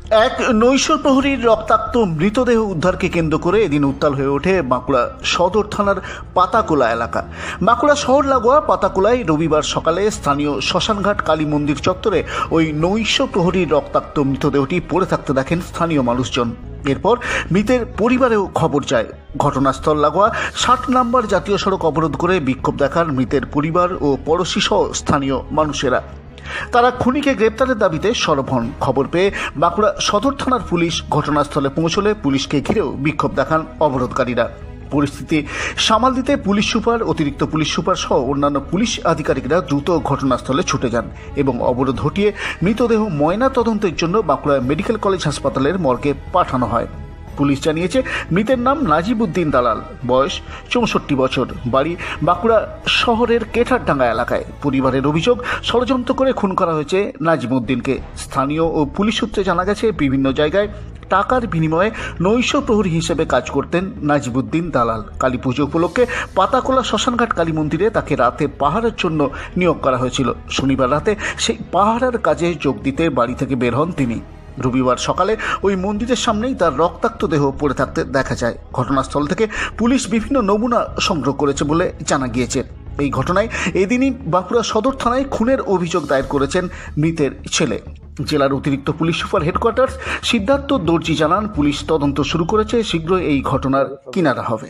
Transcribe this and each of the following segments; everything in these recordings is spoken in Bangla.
এক নৈশ প্রহরীর রক্তাক্ত মৃতদেহ উদ্ধারকে কেন্দ্র করে এদিন উত্তাল হয়ে ওঠে বাঁকুড়া সদর থানার পাতাকোলা এলাকা। বাঁকুড়া শহর লাগোয়া পাতাকোলায় রবিবার সকালে স্থানীয় শ্মশানঘাট কালী মন্দির চত্বরে ওই নৈশ প্রহরীর রক্তাক্ত মৃতদেহটি পড়ে থাকতে দেখেন স্থানীয় মানুষজন। এরপর মৃতের পরিবারেও খবর যায়। ঘটনাস্থল লাগোয়া 60 নম্বর জাতীয় সড়ক অবরোধ করে বিক্ষোভ দেখান মৃতের পরিবার ও পড়শি সহ স্থানীয় মানুষেরা। তারা খুনিকে গ্রেপ্তারের দাবিতে সরব হন। খবর পেয়ে বাঁকুড়া সদর থানার পুলিশ ঘটনাস্থলে পৌঁছলে পুলিশকে ঘিরেও বিক্ষোভ দেখান অবরোধকারীরা। পরিস্থিতি সামাল দিতে পুলিশ সুপার, অতিরিক্ত পুলিশ সুপার সহ অন্যান্য পুলিশ আধিকারিকরা দ্রুত ঘটনাস্থলে ছুটে যান এবং অবরোধ হটিয়ে মৃতদেহ ময়না তদন্তের জন্য বাঁকুড়া মেডিকেল কলেজ হাসপাতালের মর্গে পাঠানো হয়। পুলিশ জানিয়েছে মৃতের নাম নাজিবউদ্দিন দালাল, বয়স 64 বছর, বাড়ি বাঁকুড়া শহরের কেঠারডাঙ্গা এলাকায়। পরিবারের অভিযোগ, ষড়যন্ত্র করে খুন করা হয়েছে নাজিমউদ্দিনকে। স্থানীয় ও পুলিশ সূত্রে জানা গেছে বিভিন্ন জায়গায় টাকার বিনিময়ে নৈশ প্রহরী হিসেবে কাজ করতেন নাজিবউদ্দিন দালাল। কালী পুজো উপলক্ষে পাতাকোলা শ্মশানঘাট কালী মন্দিরে তাকে রাতে পাহারার জন্য নিয়োগ করা হয়েছিল। শনিবার রাতে সেই পাহারার কাজে যোগ দিতে বাড়ি থেকে বের হন তিনি। রবিবার সকালে ওই মন্দিরের সামনেই তার রক্তাক্ত দেহ পড়ে থাকতে দেখা যায়। ঘটনাস্থল থেকে পুলিশ বিভিন্ন নমুনা সংগ্রহ করেছে বলে জানা গিয়েছে। এই ঘটনায় এদিনই বাঁকুড়া সদর থানায় খুনের অভিযোগ দায়ের করেছেন মৃতের ছেলে। জেলার অতিরিক্ত পুলিশ সুপার হেডকোয়ার্টার সিদ্ধার্থ দর্জি জানান, পুলিশ তদন্ত শুরু করেছে, শীঘ্রই এই ঘটনার কিনারা হবে।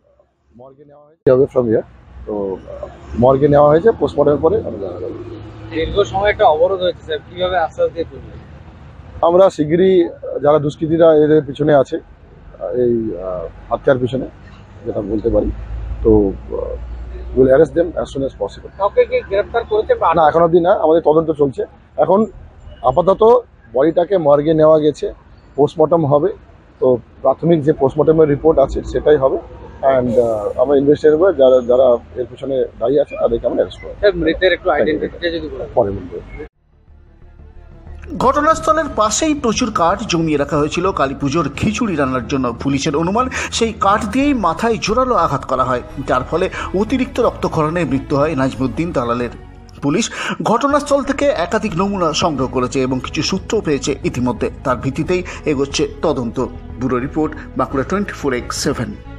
মর্গে নেওয়া হয়েছে, পোস্টমর্টমের পরে দীর্ঘ সময় একটা অবরোধ হয়েছে স্যার, কিভাবে আশ্বাস দিয়ে তুলবেন? আমরা শিগগিরই যারা দুষ্কৃতীরা এদের পিছনে আছে, এই হত্যার পিছনে, যেটা বলতে পারি, তো will arrest them as soon as possible. কাউকে কি গ্রেফতার করেছে? না, এখন অবধি না, আমাদের তদন্ত চলছে। এখন আপাতত বডিটাকে মর্গে নেওয়া গেছে, পোস্টমর্টম হবে। তো প্রাথমিক যে পোস্টমর্টমের রিপোর্ট আছে সেটাই হবে। অ্যান্ড আমরা ইনভেস্টিগেট করে যারা যারা এর পিছনে দায়ী আছে তাদেরকে আমরা অ্যারেস্ট করব। মৃতের একটু আইডেন্টিটি যদি পরে বলবো। ঘটনাস্থলের পাশেই প্রচুর কাঠ জমিয়ে রাখা হয়েছিল কালী পুজোর খিচুড়ি রান্নার জন্য। পুলিশের অনুমান সেই কাঠ দিয়েই মাথায় জোরালো আঘাত করা হয়, যার ফলে অতিরিক্ত রক্তক্ষরণে মৃত্যু হয় নাজিমউদ্দিন দালালের। পুলিশ ঘটনাস্থল থেকে একাধিক নমুনা সংগ্রহ করেছে এবং কিছু সূত্র পেয়েছে ইতিমধ্যে। তার ভিত্তিতেই এগোচ্ছে তদন্ত। Bureau report, Bankura 24x7।